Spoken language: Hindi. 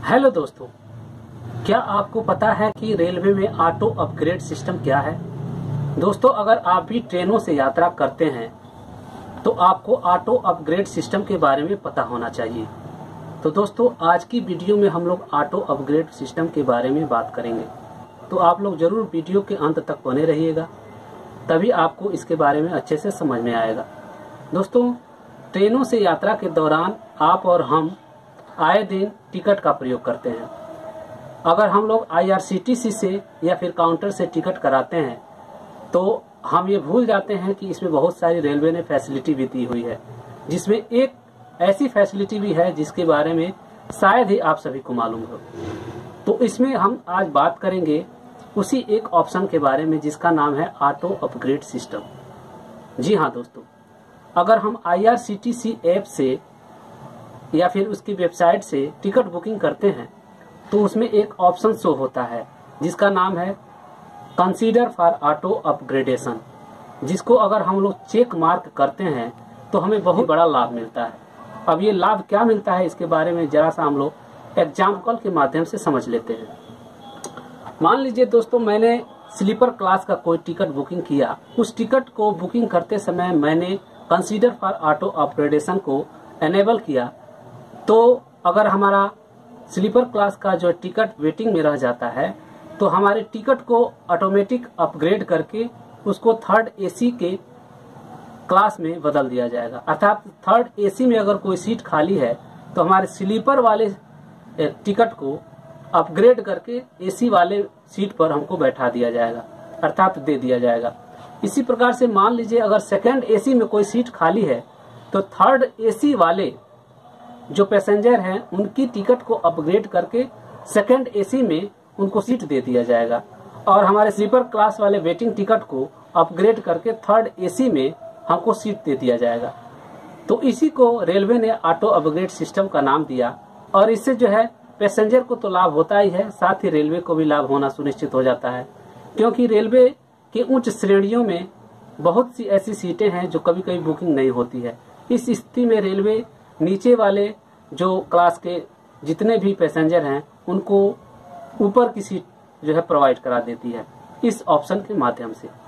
हेलो दोस्तों, क्या आपको पता है कि रेलवे में ऑटो अपग्रेड सिस्टम क्या है? दोस्तों, अगर आप भी ट्रेनों से यात्रा करते हैं तो आपको ऑटो अपग्रेड सिस्टम के बारे में पता होना चाहिए। तो दोस्तों, आज की वीडियो में हम लोग ऑटो अपग्रेड सिस्टम के बारे में बात करेंगे। तो आप लोग जरूर वीडियो के अंत तक बने रहिएगा, तभी आपको इसके बारे में अच्छे से समझ में आएगा। दोस्तों, ट्रेनों से यात्रा के दौरान आप और हम आए दिन टिकट का प्रयोग करते हैं। अगर हम लोग IRCTC से या फिर काउंटर से टिकट कराते हैं तो हम ये भूल जाते हैं कि इसमें बहुत सारी रेलवे ने फैसिलिटी भी दी हुई है, जिसमें एक ऐसी फैसिलिटी भी है जिसके बारे में शायद ही आप सभी को मालूम हो। तो इसमें हम आज बात करेंगे उसी एक ऑप्शन के बारे में जिसका नाम है ऑटो अपग्रेड सिस्टम। जी हाँ दोस्तों, अगर हम IRCTC ऐप से या फिर उसकी वेबसाइट से टिकट बुकिंग करते हैं तो उसमें एक ऑप्शन शो होता है जिसका नाम है कंसीडर फॉर ऑटो अपग्रेडेशन, जिसको अगर हम लोग चेक मार्क करते हैं तो हमें बहुत बड़ा लाभ मिलता है। अब ये लाभ क्या मिलता है इसके बारे में जरा सा हम लोग एग्जाम्पल के माध्यम से समझ लेते हैं। मान लीजिए दोस्तों, मैंने स्लीपर क्लास का कोई टिकट बुकिंग किया। उस टिकट को बुकिंग करते समय मैंने कंसीडर फॉर ऑटो अपग्रेडेशन को एनेबल किया, तो अगर हमारा स्लीपर क्लास का जो टिकट वेटिंग में रह जाता है तो हमारे टिकट को ऑटोमेटिक अपग्रेड करके उसको थर्ड AC के क्लास में बदल दिया जाएगा। अर्थात थर्ड AC में अगर कोई सीट खाली है तो हमारे स्लीपर वाले टिकट को अपग्रेड करके AC वाले सीट पर हमको बैठा दिया जाएगा, अर्थात दे दिया जाएगा। इसी प्रकार से मान लीजिए अगर सेकंड AC में कोई सीट खाली है तो थर्ड AC वाले जो पैसेंजर हैं उनकी टिकट को अपग्रेड करके सेकंड AC में उनको सीट दे दिया जाएगा, और हमारे स्लीपर क्लास वाले वेटिंग टिकट को अपग्रेड करके थर्ड AC में हमको सीट दे दिया जाएगा। तो इसी को रेलवे ने ऑटो अपग्रेड सिस्टम का नाम दिया, और इससे जो है पैसेंजर को तो लाभ होता ही है, साथ ही रेलवे को भी लाभ होना सुनिश्चित हो जाता है, क्योंकि रेलवे के उच्च श्रेणियों में बहुत सी ऐसी सीटें हैं जो कभी कभी बुकिंग नहीं होती है। इस स्थिति में रेलवे नीचे वाले जो क्लास के जितने भी पैसेंजर हैं उनको ऊपर की सीट जो है प्रोवाइड करा देती है इस ऑप्शन के माध्यम से।